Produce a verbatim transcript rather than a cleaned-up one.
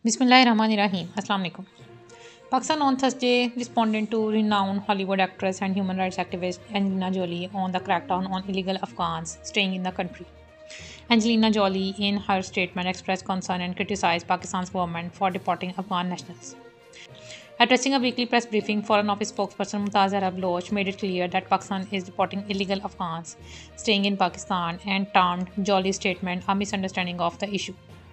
Bismillahirrahmanirrahim. Assalamu alaikum. Pakistan on Thursday responded to renowned Hollywood actress and human rights activist Angelina Jolie on the crackdown on illegal Afghans staying in the country. Angelina Jolie, in her statement, expressed concern and criticized Pakistan's government for deporting Afghan nationals. Addressing a weekly press briefing, Foreign Office spokesperson Mumtaz Arab Loch made it clear that Pakistan is deporting illegal Afghans staying in Pakistan and termed Jolie's statement a misunderstanding of the issue.